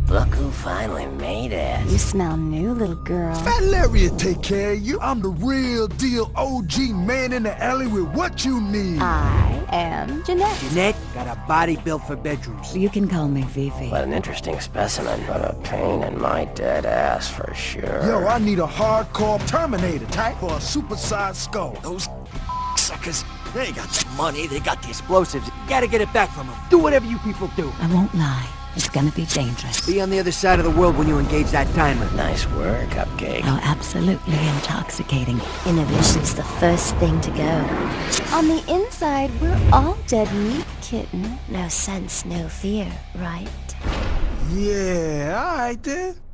Look who finally made it. You smell new, little girl. Fat Larry will take care of you. I'm the real deal OG man in the alley with what you need. I am Jeanette. Jeanette got a body built for bedrooms. You can call me Vivi. What an interesting specimen, but a pain in my dead ass for sure. Yo, I need a hardcore Terminator type for a supersized skull. Those suckers, they ain't got the money, they got the explosives. You gotta get it back from them. Do whatever you people do. I won't lie. It's gonna be dangerous. Be on the other side of the world when you engage that timer. Nice work, Cupcake. Oh, absolutely intoxicating. Innovation's the first thing to go. On the inside, we're all dead meat, kitten. No sense, no fear, right? Yeah, alright then.